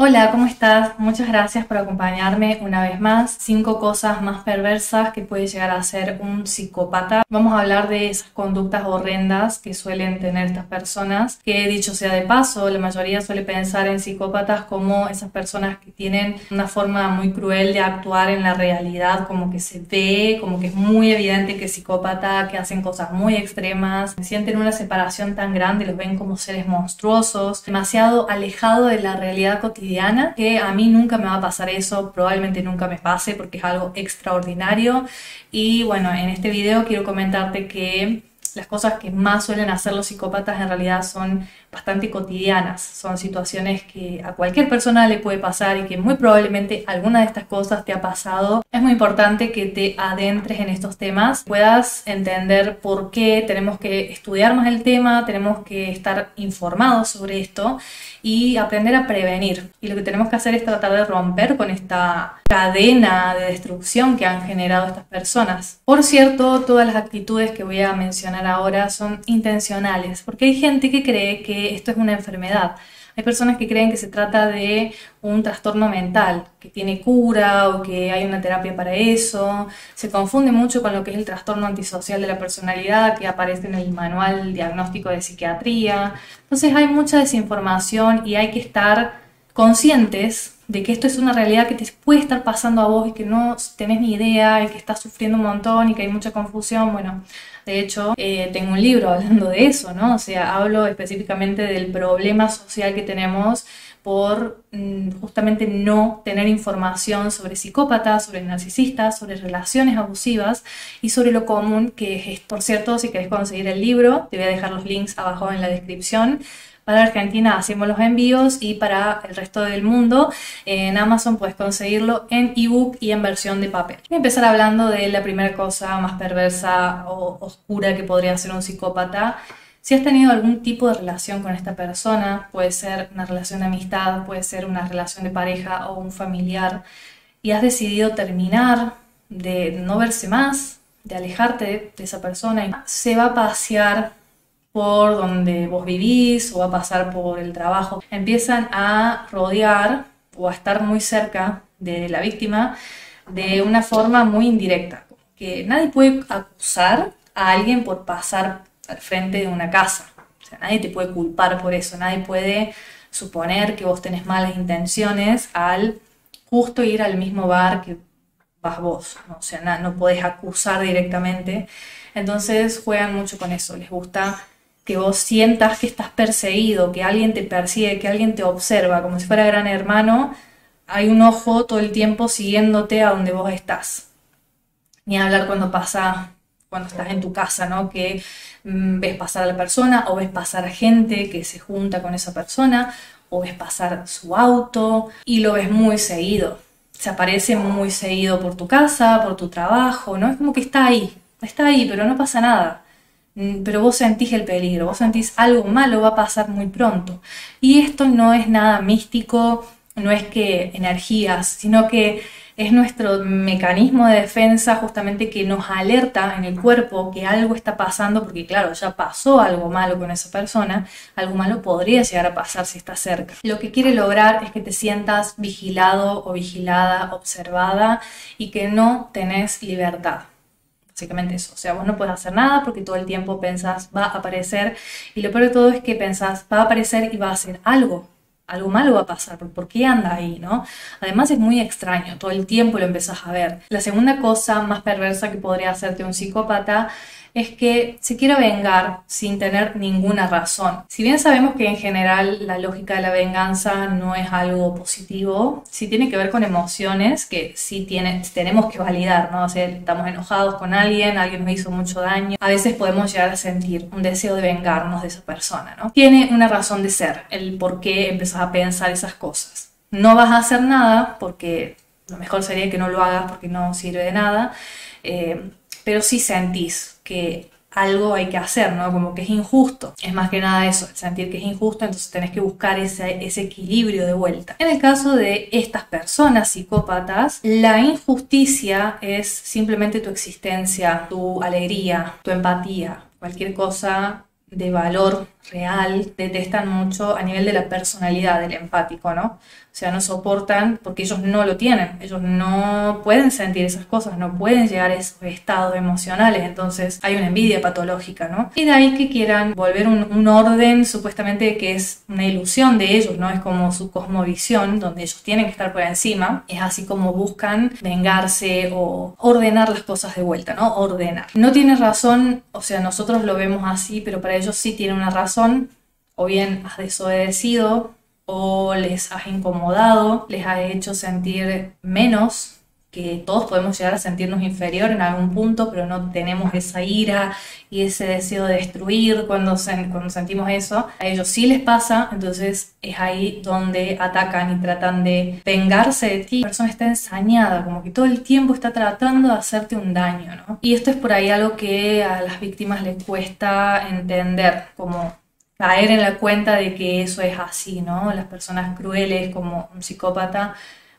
Hola, ¿cómo estás? Muchas gracias por acompañarme una vez más. 5 cosas más perversas que puede llegar a ser un psicópata. Vamos a hablar de esas conductas horrendas que suelen tener estas personas, que dicho sea de paso, la mayoría suele pensar en psicópatas como esas personas que tienen una forma muy cruel de actuar en la realidad, como que se ve, como que es muy evidente que es psicópata, que hacen cosas muy extremas, sienten una separación tan grande, los ven como seres monstruosos, demasiado alejado de la realidad cotidiana, que a mí nunca me va a pasar eso, probablemente nunca me pase porque es algo extraordinario. Y bueno, en este video quiero comentarte que las cosas que más suelen hacer los psicópatas en realidad son bastante cotidianas, son situaciones que a cualquier persona le puede pasar y que muy probablemente alguna de estas cosas te ha pasado. Es muy importante que te adentres en estos temas, puedas entender por qué tenemos que estudiar más el tema, tenemos que estar informados sobre esto y aprender a prevenir. Y lo que tenemos que hacer es tratar de romper con esta cadena de destrucción que han generado estas personas. Por cierto, todas las actitudes que voy a mencionar ahora son intencionales, porque hay gente que cree que esto es una enfermedad. Hay personas que creen que se trata de un trastorno mental, que tiene cura o que hay una terapia para eso. Se confunde mucho con lo que es el trastorno antisocial de la personalidad que aparece en el manual diagnóstico de psiquiatría. Entonces hay mucha desinformación y hay que estar conscientes de que esto es una realidad que te puede estar pasando a vos y que no tenés ni idea y que estás sufriendo un montón y que hay mucha confusión. Bueno, de hecho, tengo un libro hablando de eso, ¿no? O sea, hablo específicamente del problema social que tenemos por justamente no tener información sobre psicópatas, sobre narcisistas, sobre relaciones abusivas y sobre lo común que es esto. Por cierto, si querés conseguir el libro, te voy a dejar los links abajo en la descripción. Para Argentina hacemos los envíos y para el resto del mundo en Amazon puedes conseguirlo en ebook y en versión de papel. Voy a empezar hablando de la primera cosa más perversa o oscura que podría ser un psicópata. Si has tenido algún tipo de relación con esta persona, puede ser una relación de amistad, puede ser una relación de pareja o un familiar, y has decidido terminar, de no verse más, de alejarte de esa persona, y se va a pasear por donde vos vivís o va a pasar por el trabajo. Empiezan a rodear o a estar muy cerca de la víctima de una forma muy indirecta. Que nadie puede acusar a alguien por pasar al frente de una casa. O sea, nadie te puede culpar por eso. Nadie puede suponer que vos tenés malas intenciones al justo ir al mismo bar que vas vos, ¿no? O sea, no podés acusar directamente. Entonces juegan mucho con eso. Les gusta que vos sientas que estás perseguido, que alguien te persigue, que alguien te observa, como si fuera Gran Hermano. Hay un ojo todo el tiempo siguiéndote a donde vos estás. Ni hablar cuando estás en tu casa, ¿no? Que ves pasar a la persona o ves pasar a gente que se junta con esa persona o ves pasar su auto y lo ves muy seguido. Se aparece muy seguido por tu casa, por tu trabajo, ¿no? Es como que está ahí, pero no pasa nada. Pero vos sentís el peligro, vos sentís algo malo va a pasar muy pronto. Y esto no es nada místico, no es que energías, sino que es nuestro mecanismo de defensa justamente que nos alerta en el cuerpo que algo está pasando, porque claro, ya pasó algo malo con esa persona, algo malo podría llegar a pasar si está cerca. Lo que quiere lograr es que te sientas vigilado o vigilada, observada y que no tenés libertad. Básicamente eso, o sea, vos no puedes hacer nada porque todo el tiempo pensás va a aparecer y lo peor de todo es que pensás va a aparecer y va a hacer algo malo va a pasar, ¿por qué anda ahí, no? Además es muy extraño, todo el tiempo lo empezás a ver. La segunda cosa más perversa que podría hacerte un psicópata es que se quiere vengar sin tener ninguna razón. Si bien sabemos que en general la lógica de la venganza no es algo positivo, sí tiene que ver con emociones que sí tenemos que validar, ¿no? O sea, estamos enojados con alguien nos hizo mucho daño, a veces podemos llegar a sentir un deseo de vengarnos de esa persona, ¿no? Tiene una razón de ser, el por qué empezás a pensar esas cosas. No vas a hacer nada porque lo mejor sería que no lo hagas porque no sirve de nada, pero sí sentís que algo hay que hacer, ¿no? Como que es injusto. Es más que nada eso, el sentir que es injusto, entonces tenés que buscar ese equilibrio de vuelta. En el caso de estas personas psicópatas, la injusticia es simplemente tu existencia, tu alegría, tu empatía, cualquier cosa de valor real, detestan mucho a nivel de la personalidad del empático, ¿no? O sea, no soportan porque ellos no lo tienen, ellos no pueden sentir esas cosas, no pueden llegar a esos estados emocionales, entonces hay una envidia patológica, ¿no? Y de ahí que quieran volver un orden supuestamente que es una ilusión de ellos, ¿no? Es como su cosmovisión, donde ellos tienen que estar por encima, es así como buscan vengarse o ordenar las cosas de vuelta, ¿no? Ordenar. No tiene razón, o sea, nosotros lo vemos así, pero para ellos sí tiene una razón, o bien has desobedecido, o les has incomodado, les has hecho sentir menos, que todos podemos llegar a sentirnos inferior en algún punto, pero no tenemos esa ira y ese deseo de destruir cuando sentimos eso. A ellos sí les pasa, entonces es ahí donde atacan y tratan de vengarse de ti. La persona está ensañada, como que todo el tiempo está tratando de hacerte un daño, ¿no? Y esto es por ahí algo que a las víctimas les cuesta entender, como caer en la cuenta de que eso es así, ¿no? Las personas crueles como un psicópata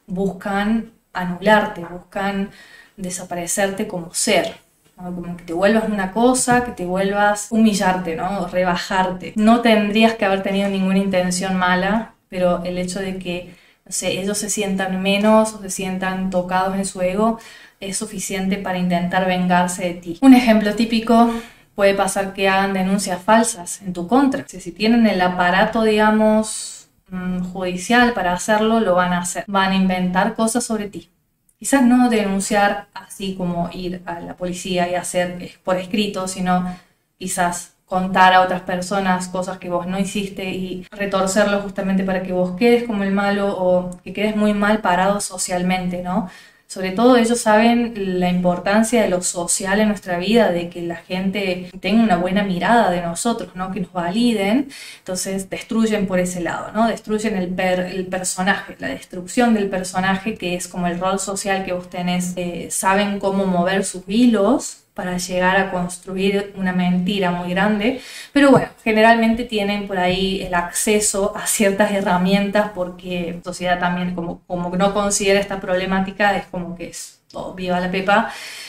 buscan anularte, buscan desaparecerte como ser, ¿no? Como que te vuelvas una cosa, que te vuelvas humillarte, ¿no? Rebajarte. No tendrías que haber tenido ninguna intención mala, pero el hecho de que, no sé, ellos se sientan menos o se sientan tocados en su ego es suficiente para intentar vengarse de ti. Un ejemplo típico: puede pasar que hagan denuncias falsas en tu contra. Si tienen el aparato, digamos, judicial para hacerlo, lo van a hacer. Van a inventar cosas sobre ti. Quizás no denunciar así como ir a la policía y hacer por escrito, sino quizás contar a otras personas cosas que vos no hiciste y retorcerlo justamente para que vos quedes como el malo o que quedes muy mal parado socialmente, ¿no? Sobre todo ellos saben la importancia de lo social en nuestra vida, de que la gente tenga una buena mirada de nosotros, ¿no? Que nos validen. Entonces destruyen por ese lado, ¿no? Destruyen el personaje, la destrucción del personaje, que es como el rol social que vos tenés. Saben cómo mover sus hilos para llegar a construir una mentira muy grande, pero bueno, generalmente tienen por ahí el acceso a ciertas herramientas porque la sociedad también como no considera esta problemática, es como que es todo viva la pepa,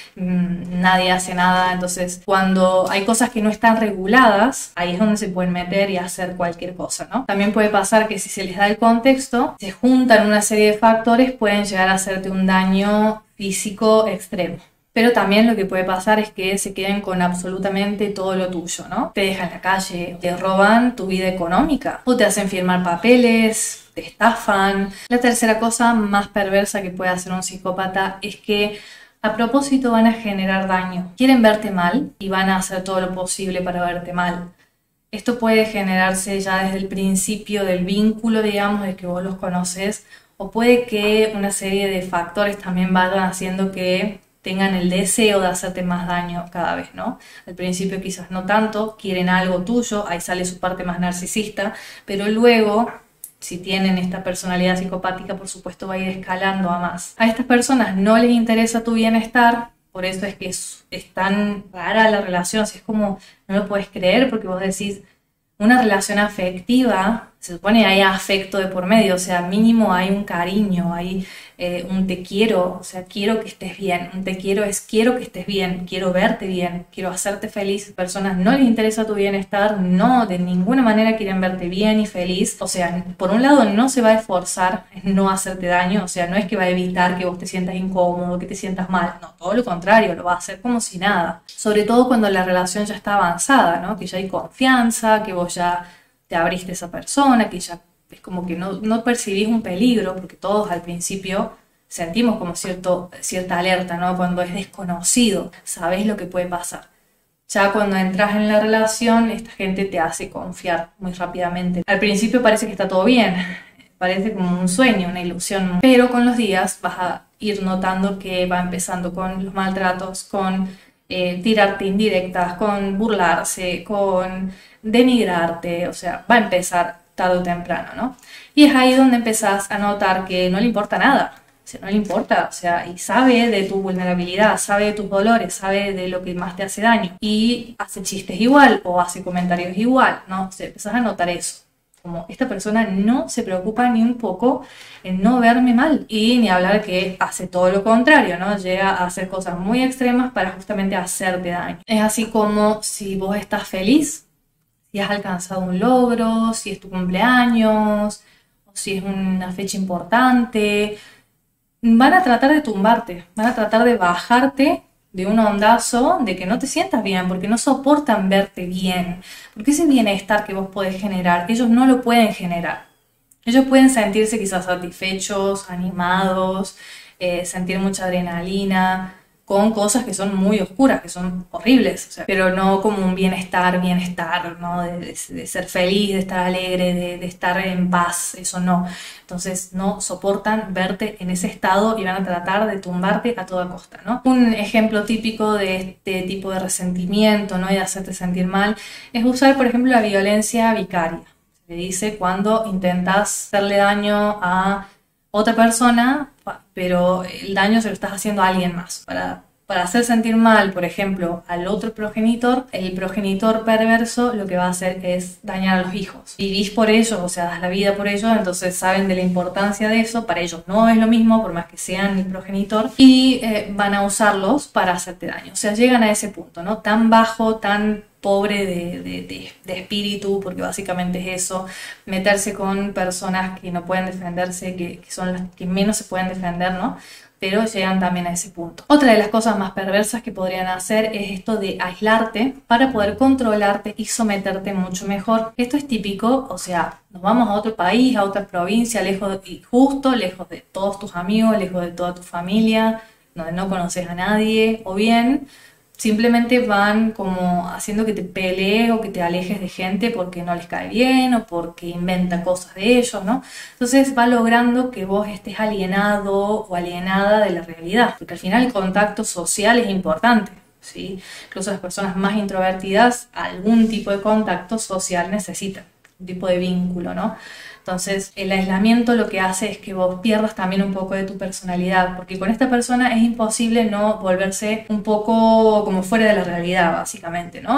nadie hace nada. Entonces cuando hay cosas que no están reguladas, ahí es donde se pueden meter y hacer cualquier cosa, ¿no? También puede pasar que si se les da el contexto, se juntan una serie de factores, pueden llegar a hacerte un daño físico extremo. Pero también lo que puede pasar es que se queden con absolutamente todo lo tuyo, ¿no? Te dejan en la calle, te roban tu vida económica o te hacen firmar papeles, te estafan. La tercera cosa más perversa que puede hacer un psicópata es que a propósito van a generar daño. Quieren verte mal y van a hacer todo lo posible para verte mal. Esto puede generarse ya desde el principio del vínculo, digamos, de que vos los conoces, o puede que una serie de factores también vayan haciendo que tengan el deseo de hacerte más daño cada vez, ¿no? Al principio quizás no tanto, quieren algo tuyo, ahí sale su parte más narcisista, pero luego, si tienen esta personalidad psicopática, por supuesto va a ir escalando a más. A estas personas no les interesa tu bienestar, por eso es que es tan rara la relación, si es como, no lo puedes creer, porque vos decís, una relación afectiva, se supone que hay afecto de por medio, o sea, mínimo hay un cariño, hay un te quiero, o sea, quiero que estés bien, un te quiero es quiero que estés bien, quiero verte bien, quiero hacerte feliz. Personas no les interesa tu bienestar, no, de ninguna manera quieren verte bien y feliz, o sea, por un lado no se va a esforzar en no hacerte daño, o sea, no es que va a evitar que vos te sientas incómodo, que te sientas mal, no, todo lo contrario, lo va a hacer como si nada, sobre todo cuando la relación ya está avanzada, ¿no? Que ya hay confianza, que vos ya te abriste a esa persona, que ya es como que no percibís un peligro, porque todos al principio sentimos como cierta alerta, ¿no? Cuando es desconocido, sabés lo que puede pasar. Ya cuando entras en la relación, esta gente te hace confiar muy rápidamente. Al principio parece que está todo bien, parece como un sueño, una ilusión, pero con los días vas a ir notando que va empezando con los maltratos, con tirarte indirectas, con burlarse, con denigrarte, o sea, va a empezar tarde o temprano, ¿no? Y es ahí donde empezás a notar que no le importa nada, o sea, no le importa, o sea, y sabe de tu vulnerabilidad, sabe de tus dolores, sabe de lo que más te hace daño, y hace chistes igual, o hace comentarios igual, ¿no? O sea, empezás a notar eso, como esta persona no se preocupa ni un poco en no verme mal, y ni hablar que hace todo lo contrario, ¿no? Llega a hacer cosas muy extremas para justamente hacerte daño. Es así como si vos estás feliz, si has alcanzado un logro, si es tu cumpleaños, o si es una fecha importante. Van a tratar de tumbarte, van a tratar de bajarte de un ondazo de que no te sientas bien, porque no soportan verte bien. Porque ese bienestar que vos podés generar, ellos no lo pueden generar. Ellos pueden sentirse quizás satisfechos, animados, sentir mucha adrenalina, con cosas que son muy oscuras, que son horribles, o sea, pero no como un bienestar, ¿no? De ser feliz, de estar alegre, de estar en paz, eso no. Entonces no soportan verte en ese estado y van a tratar de tumbarte a toda costa, ¿no? Un ejemplo típico de este tipo de resentimiento, ¿no? Y de hacerte sentir mal, es usar, por ejemplo, la violencia vicaria. Se dice cuando intentas hacerle daño a otra persona, pero el daño se lo estás haciendo a alguien más. Para hacer sentir mal, por ejemplo, al otro progenitor, el progenitor perverso lo que va a hacer es dañar a los hijos. Vivís por ellos, o sea, das la vida por ellos, entonces saben de la importancia de eso. Para ellos no es lo mismo, por más que sean el progenitor, y van a usarlos para hacerte daño. O sea, llegan a ese punto, ¿no? Tan bajo, tan pobre de espíritu, porque básicamente es eso, meterse con personas que no pueden defenderse, que son las que menos se pueden defender, ¿no? Pero llegan también a ese punto. Otra de las cosas más perversas que podrían hacer es esto de aislarte para poder controlarte y someterte mucho mejor. Esto es típico, o sea, nos vamos a otro país, a otra provincia, lejos de todos tus amigos, lejos de toda tu familia, donde no conoces a nadie, o bien simplemente van como haciendo que te pelees o que te alejes de gente porque no les cae bien o porque inventa cosas de ellos, ¿no? Entonces va logrando que vos estés alienado o alienada de la realidad, porque al final el contacto social es importante, ¿sí? Incluso las personas más introvertidas algún tipo de contacto social necesitan, un tipo de vínculo, ¿no? Entonces, el aislamiento lo que hace es que vos pierdas también un poco de tu personalidad, porque con esta persona es imposible no volverse un poco como fuera de la realidad, básicamente, ¿no? La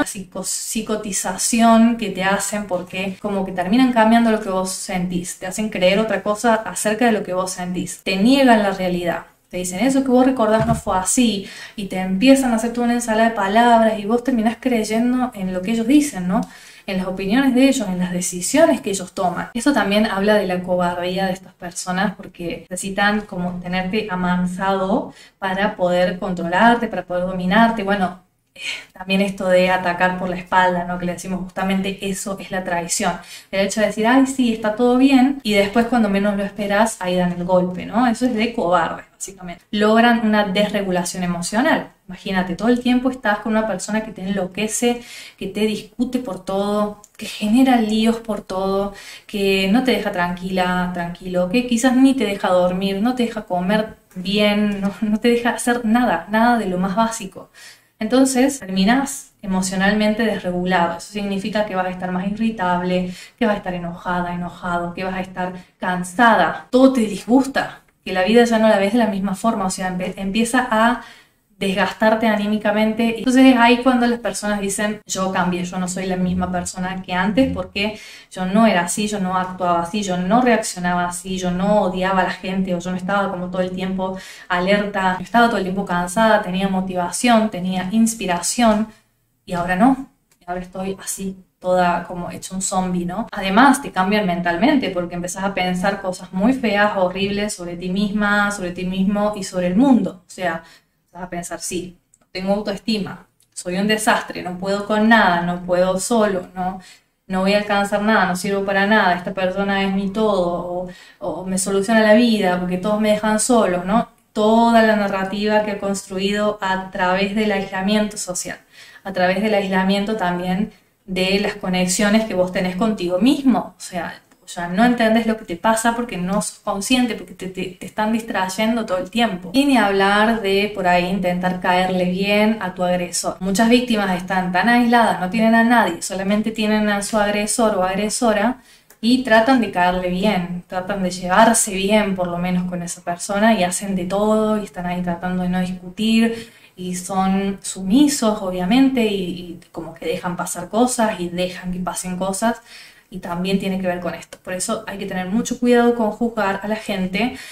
psicotización que te hacen porque como que terminan cambiando lo que vos sentís, te hacen creer otra cosa acerca de lo que vos sentís, te niegan la realidad. Te dicen, eso que vos recordás no fue así, y te empiezan a hacer toda una ensalada de palabras y vos terminás creyendo en lo que ellos dicen, ¿no? En las opiniones de ellos, en las decisiones que ellos toman. Esto también habla de la cobardía de estas personas porque necesitan como tenerte amansado para poder controlarte, para poder dominarte. Bueno, también esto de atacar por la espalda, ¿no? Que le decimos justamente eso es la traición. El hecho de decir, ay, sí, está todo bien, y después cuando menos lo esperas, ahí dan el golpe, ¿no? Eso es de cobarde, básicamente. Logran una desregulación emocional. Imagínate, todo el tiempo estás con una persona que te enloquece, que te discute por todo, que genera líos por todo, que no te deja tranquila, tranquilo, que quizás ni te deja dormir, no te deja comer bien, no te deja hacer nada de lo más básico. Entonces terminas emocionalmente desregulado. Eso significa que vas a estar más irritable, que vas a estar enojada, enojado, que vas a estar cansada. Todo te disgusta, que la vida ya no la ves de la misma forma, o sea, empieza a desgastarte anímicamente. Entonces es ahí cuando las personas dicen, yo cambié, yo no soy la misma persona que antes porque yo no era así, yo no actuaba así, yo no reaccionaba así, yo no odiaba a la gente, o yo no estaba como todo el tiempo alerta, estaba todo el tiempo cansada, tenía motivación, tenía inspiración, y ahora no, ahora estoy así, toda como hecho un zombie, ¿no? Además te cambian mentalmente porque empezás a pensar cosas muy feas, horribles sobre ti misma, sobre ti mismo y sobre el mundo. O sea, vas a pensar, sí, no tengo autoestima, soy un desastre, no puedo con nada, no puedo solo, no voy a alcanzar nada, no sirvo para nada, esta persona es mi todo, o me soluciona la vida porque todos me dejan solo, ¿no? Toda la narrativa que he construido a través del aislamiento social, a través del aislamiento también de las conexiones que vos tenés contigo mismo, o sea, no entendés lo que te pasa porque no sos consciente, porque te están distrayendo todo el tiempo. Y ni hablar de por ahí intentar caerle bien a tu agresor. Muchas víctimas están tan aisladas, no tienen a nadie, solamente tienen a su agresor o agresora y tratan de caerle bien, tratan de llevarse bien por lo menos con esa persona y hacen de todo y están ahí tratando de no discutir y son sumisos obviamente y como que dejan pasar cosas y dejan que pasen cosas. Y también tiene que ver con esto. Por eso hay que tener mucho cuidado con juzgar a la gente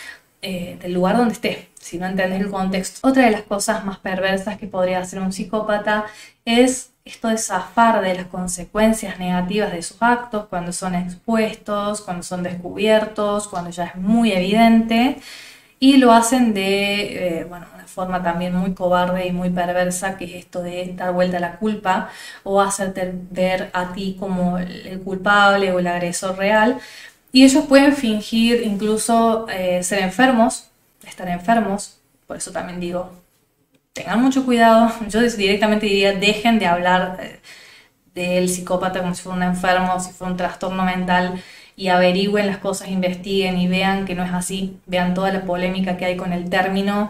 del lugar donde esté, si no entendés el contexto. Otra de las cosas más perversas que podría hacer un psicópata es esto de zafar de las consecuencias negativas de sus actos cuando son expuestos, cuando son descubiertos, cuando ya es muy evidente, y lo hacen de una forma también muy cobarde y muy perversa, que es esto de dar vuelta a la culpa o hacerte ver a ti como el culpable o el agresor real. Y ellos pueden fingir incluso ser enfermos, estar enfermos. Por eso también digo, tengan mucho cuidado. Yo directamente diría, dejen de hablar del psicópata como si fuera un enfermo, si fuera un trastorno mental, y averigüen las cosas, investiguen y vean que no es así. Vean toda la polémica que hay con el término,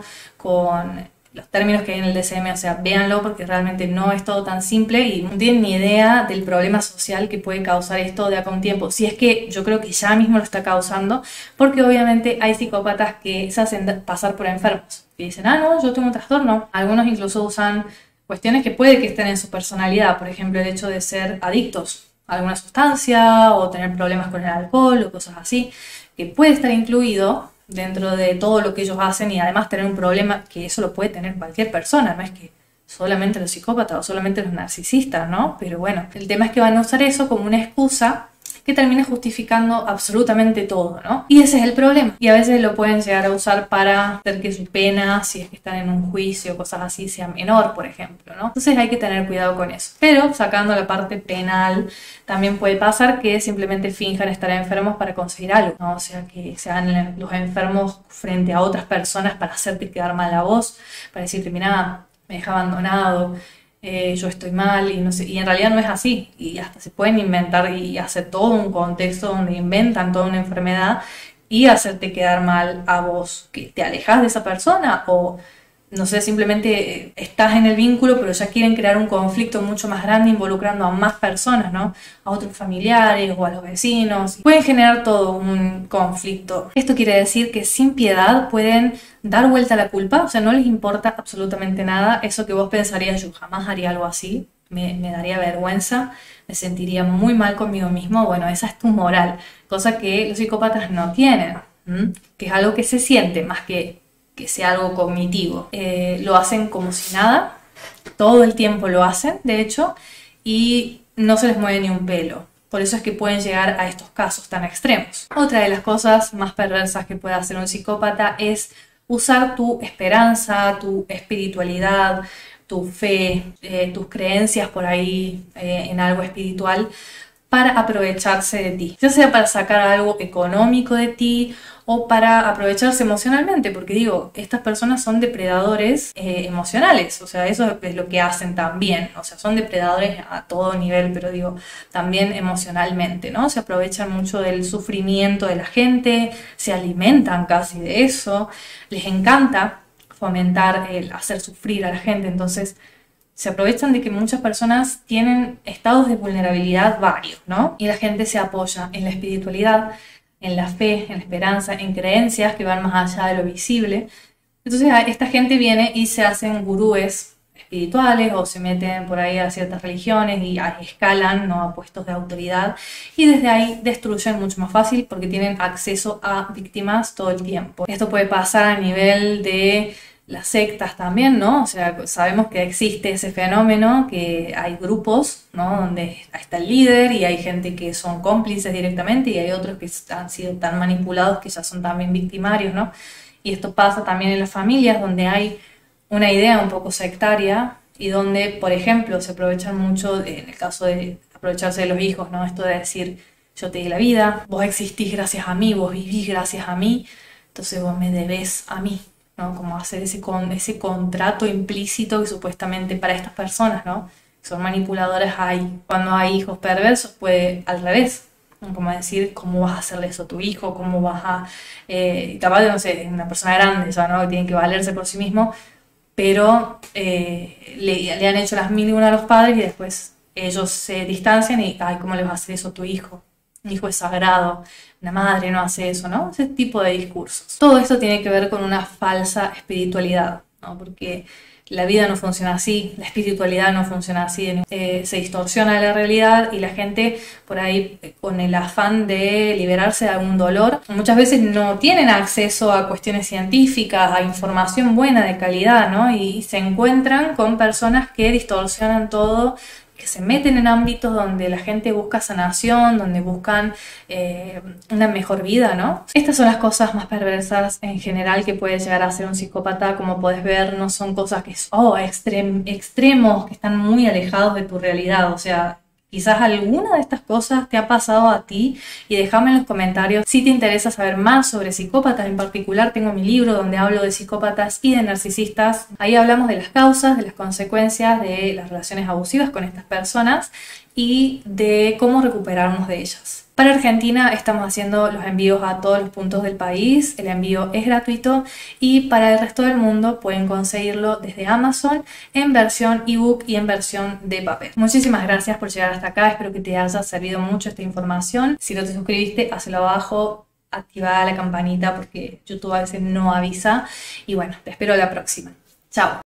con los términos que hay en el DSM, o sea, véanlo porque realmente no es todo tan simple y no tienen ni idea del problema social que puede causar esto de acá a un tiempo. Si es que yo creo que ya mismo lo está causando, porque obviamente hay psicópatas que se hacen pasar por enfermos y dicen, ah, no, yo tengo un trastorno. Algunos incluso usan cuestiones que puede que estén en su personalidad, por ejemplo, el hecho de ser adictos a alguna sustancia o tener problemas con el alcohol o cosas así, que puede estar incluido dentro de todo lo que ellos hacen y además tener un problema que eso lo puede tener cualquier persona, no es que solamente los psicópatas o solamente los narcisistas, ¿no? Pero bueno, el tema es que van a usar eso como una excusa que termine justificando absolutamente todo, ¿no? Y ese es el problema. Y a veces lo pueden llegar a usar para hacer que su pena, si es que están en un juicio o cosas así, sea menor, por ejemplo, ¿no? Entonces hay que tener cuidado con eso. Pero sacando la parte penal, también puede pasar que simplemente finjan estar enfermos para conseguir algo, ¿no? O sea, que sean los enfermos frente a otras personas para hacerte quedar mal a vos, para decirte, mirá, me deja abandonado, yo estoy mal y no sé, y en realidad no es así, y hasta se pueden inventar y hacer todo un contexto donde inventan toda una enfermedad y hacerte quedar mal a vos, que te alejas de esa persona o no sé, simplemente estás en el vínculo pero ya quieren crear un conflicto mucho más grande involucrando a más personas, ¿no? A otros familiares o a los vecinos. Pueden generar todo un conflicto. Esto quiere decir que sin piedad pueden dar vuelta a la culpa, o sea, no les importa absolutamente nada. Eso que vos pensarías, yo jamás haría algo así, me daría vergüenza, me sentiría muy mal conmigo mismo. Bueno, esa es tu moral, cosa que los psicópatas no tienen, que es algo que se siente más que sea algo cognitivo. Lo hacen como si nada, todo el tiempo lo hacen, de hecho, y no se les mueve ni un pelo. Por eso es que pueden llegar a estos casos tan extremos. Otra de las cosas más perversas que puede hacer un psicópata es usar tu esperanza, tu espiritualidad, tu fe, tus creencias por ahí en algo espiritual para aprovecharse de ti, ya sea para sacar algo económico de ti o para aprovecharse emocionalmente, porque digo, estas personas son depredadores emocionales, o sea, eso es lo que hacen también, o sea, son depredadores a todo nivel, pero digo, también emocionalmente, ¿no? Se aprovechan mucho del sufrimiento de la gente, se alimentan casi de eso, les encanta fomentar el hacer sufrir a la gente, entonces se aprovechan de que muchas personas tienen estados de vulnerabilidad varios, ¿no? Y la gente se apoya en la espiritualidad, en la fe, en la esperanza, en creencias que van más allá de lo visible. Entonces esta gente viene y se hacen gurúes espirituales o se meten por ahí a ciertas religiones y escalan, ¿no?, a puestos de autoridad y desde ahí destruyen mucho más fácil porque tienen acceso a víctimas todo el tiempo. Esto puede pasar a nivel de las sectas también, ¿no? O sea, sabemos que existe ese fenómeno, que hay grupos, ¿no?, donde está el líder y hay gente que son cómplices directamente y hay otros que han sido tan manipulados que ya son también victimarios, ¿no? Y esto pasa también en las familias donde hay una idea un poco sectaria y donde, por ejemplo, se aprovechan mucho, en el caso de aprovecharse de los hijos, ¿no? Esto de decir, yo te di la vida, vos existís gracias a mí, vos vivís gracias a mí, entonces vos me debés a mí, ¿no? Como hacer ese contrato implícito que supuestamente para estas personas, ¿no?, que son manipuladoras hay. Cuando hay hijos perversos puede al revés, ¿no? Como decir, ¿cómo vas a hacerle eso a tu hijo? ¿Cómo vas a...? Capaz de, no sé, una persona grande ya, ¿no?, que tiene que valerse por sí mismo, pero le han hecho las mil y una a los padres y después ellos se distancian y, ay, ¿cómo le vas a hacer eso a tu hijo? Un hijo es sagrado, una madre no hace eso, ¿no? Ese tipo de discursos. Todo esto tiene que ver con una falsa espiritualidad, ¿no? Porque la vida no funciona así, la espiritualidad no funciona así, se distorsiona la realidad y la gente por ahí con el afán de liberarse de algún dolor, muchas veces no tienen acceso a cuestiones científicas, a información buena de calidad, ¿no? Y se encuentran con personas que distorsionan todo, que se meten en ámbitos donde la gente busca sanación, donde buscan una mejor vida, ¿no? Estas son las cosas más perversas en general que puede llegar a ser un psicópata. Como podés ver, no son cosas que son extremos, que están muy alejados de tu realidad. O sea, quizás alguna de estas cosas te ha pasado a ti y déjame en los comentarios si te interesa saber más sobre psicópatas. En particular tengo mi libro donde hablo de psicópatas y de narcisistas. Ahí hablamos de las causas, de las consecuencias de las relaciones abusivas con estas personas y de cómo recuperarnos de ellas. Para Argentina estamos haciendo los envíos a todos los puntos del país, el envío es gratuito y para el resto del mundo pueden conseguirlo desde Amazon en versión ebook y en versión de papel. Muchísimas gracias por llegar hasta acá, espero que te haya servido mucho esta información. Si no te suscribiste, hazlo abajo, activa la campanita porque YouTube a veces no avisa y bueno, te espero la próxima. Chao.